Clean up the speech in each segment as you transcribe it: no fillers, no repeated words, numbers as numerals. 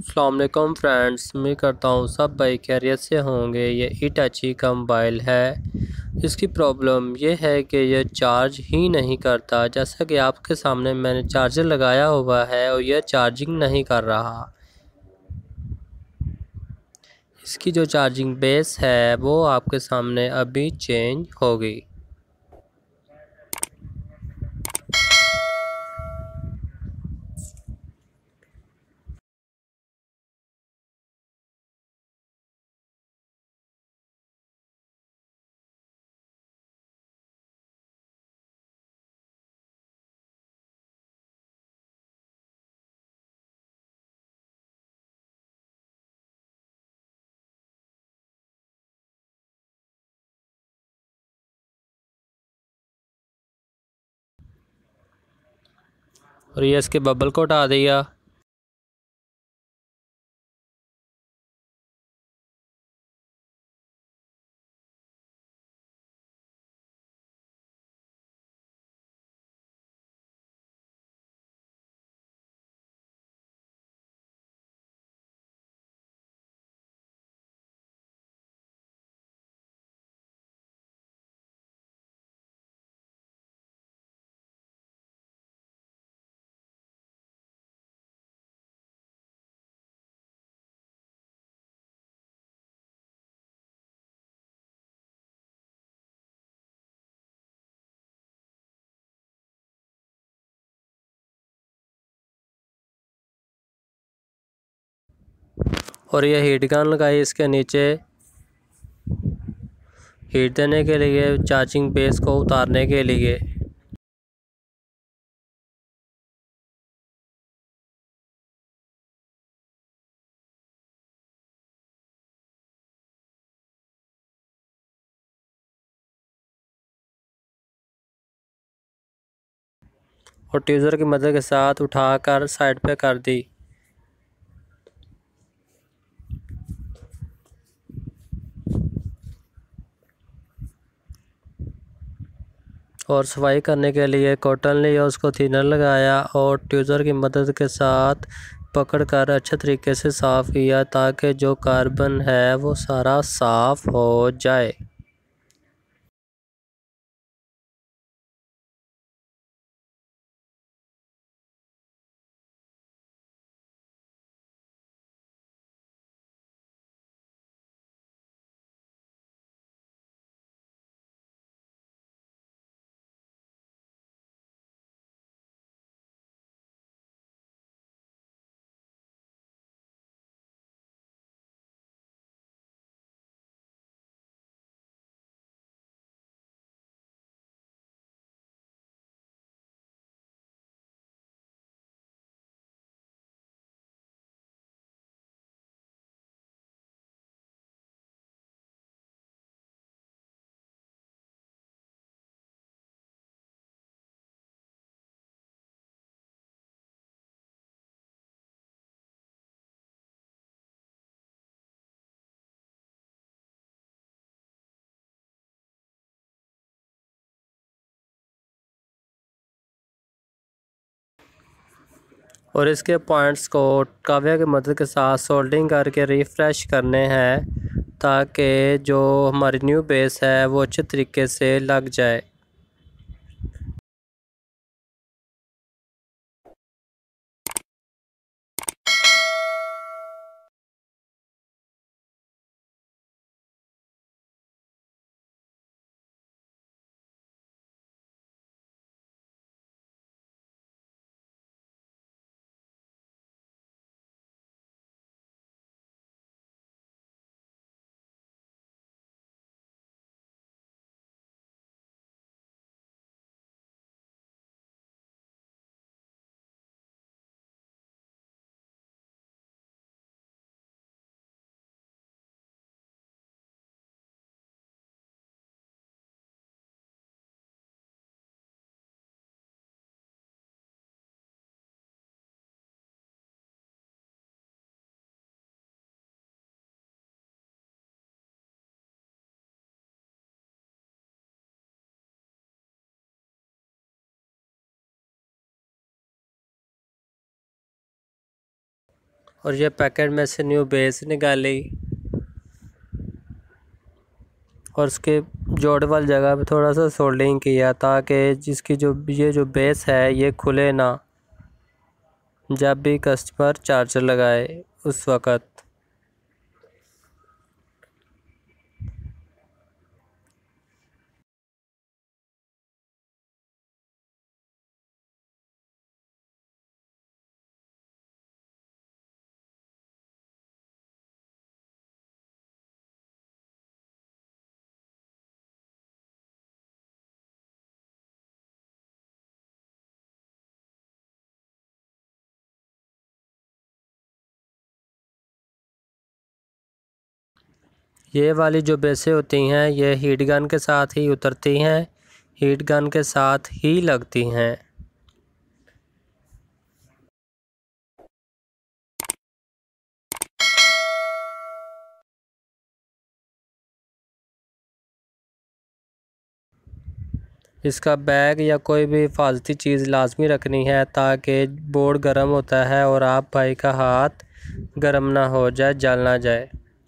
अस्सलामुअलैकुम फ्रेंड्स, उम्मीद करता हूँ सब भाई खैरियत से होंगे। ये इटाची का मोबाइल है। इसकी प्रॉब्लम ये है कि ये चार्ज ही नहीं करता। जैसा कि आपके सामने मैंने चार्जर लगाया हुआ है और यह चार्जिंग नहीं कर रहा। इसकी जो चार्जिंग बेस है वो आपके सामने अभी चेंज होगी। और ये इसके बबल को हटा दिया। और ये हीट गन लगाई इसके नीचे हीट देने के लिए, चार्जिंग बेस को उतारने के लिए। और ट्यूज़र की मदद के साथ उठाकर साइड पे कर दी। और सफाई करने के लिए कॉटन लिया, उसको थिनर लगाया और ट्यूज़र की मदद के साथ पकड़कर अच्छे तरीके से साफ़ किया ताकि जो कार्बन है वो सारा साफ़ हो जाए। और इसके पॉइंट्स को काव्या की मदद के साथ सोल्डिंग करके रिफ़्रेश करने हैं ताकि जो हमारी न्यू बेस है वो अच्छे तरीके से लग जाए। और ये पैकेट में से न्यू बेस निकाली और उसके जोड़ वाली जगह पे थोड़ा सा सोल्डिंग किया ताकि जिसकी जो बेस है ये खुले ना जब भी कस्टमर चार्जर लगाए उस वक़्त। ये वाली जो बेसें होती हैं ये हीट गन के साथ ही उतरती हैं, हीट गन के साथ ही लगती हैं। इसका बैग या कोई भी हिफाजती चीज़ लाजमी रखनी है ताकि बोर्ड गर्म होता है और आप भाई का हाथ गर्म ना हो जाए, जल ना जाए।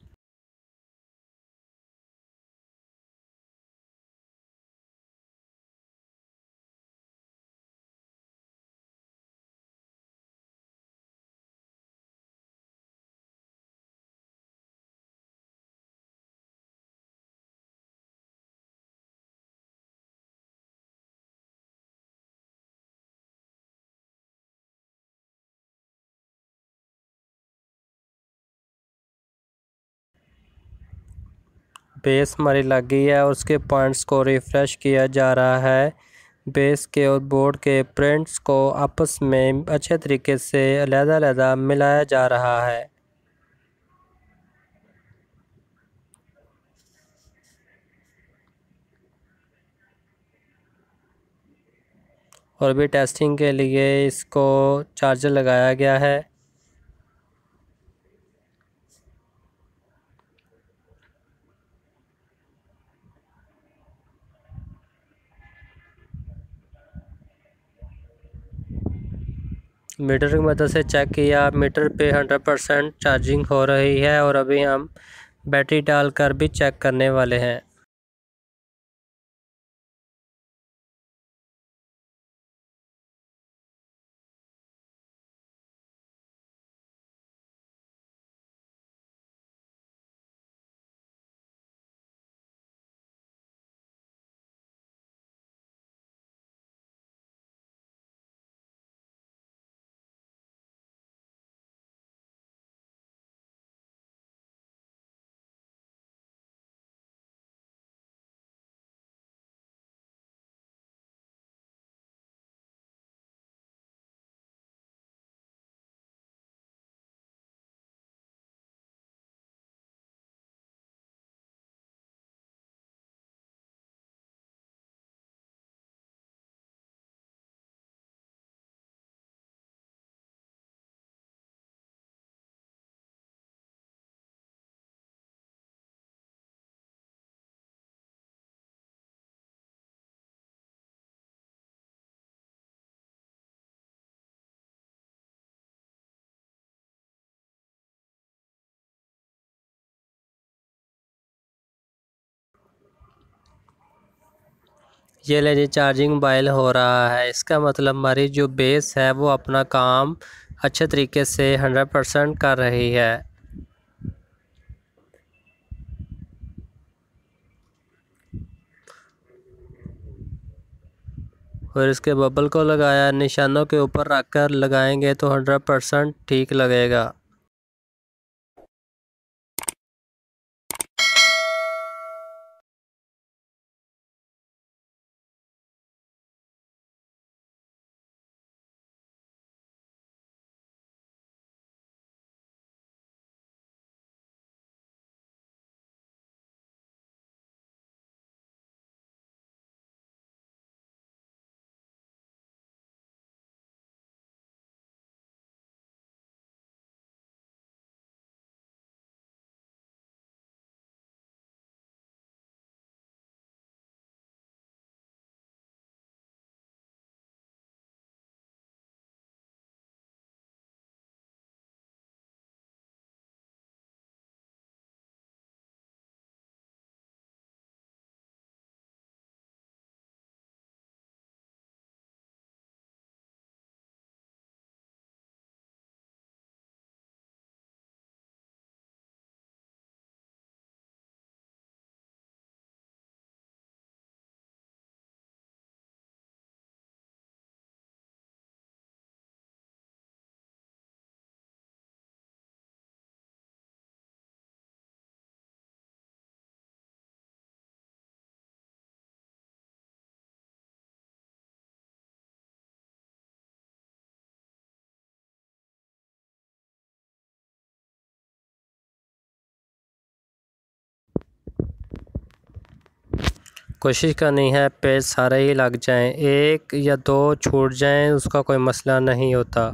बेस हमारी लग गई है और उसके पॉइंट्स को रिफ़्रेश किया जा रहा है। बेस के और बोर्ड के प्रिंट्स को आपस में अच्छे तरीके से अलग-अलग मिलाया जा रहा है। और भी टेस्टिंग के लिए इसको चार्जर लगाया गया है। मीटर की मदद से चेक किया, मीटर पे 100% चार्जिंग हो रही है और अभी हम बैटरी डालकर भी चेक करने वाले हैं। ये ले जी चार्जिंग मोबाइल हो रहा है। इसका मतलब हमारी जो बेस है वो अपना काम अच्छे तरीके से 100% कर रही है। और इसके बबल को लगाया, निशानों के ऊपर रख कर लगाएंगे तो 100% ठीक लगेगा। कोशिश करनी है पेज सारे ही लग जाएं, एक या दो छूट जाएं उसका कोई मसला नहीं होता।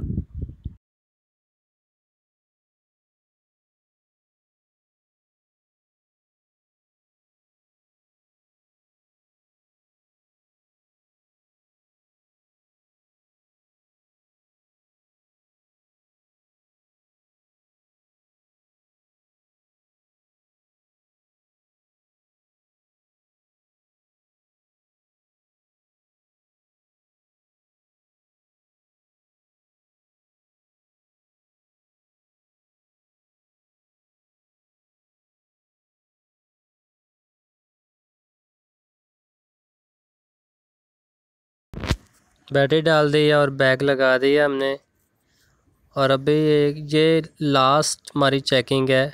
बैटरी डाल दी है और बैग लगा दिया हमने, और अभी ये लास्ट हमारी चेकिंग है।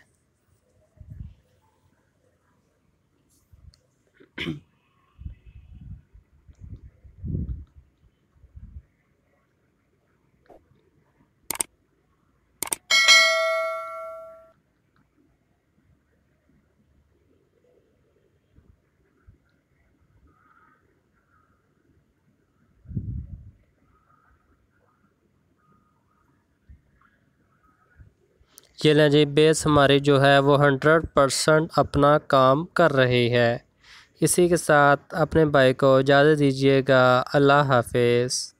ये लें जी, बेस हमारी जो है वो 100% अपना काम कर रही है। इसी के साथ अपने भाई को इजाज़त दीजिएगा। अल्लाह हाफिज़।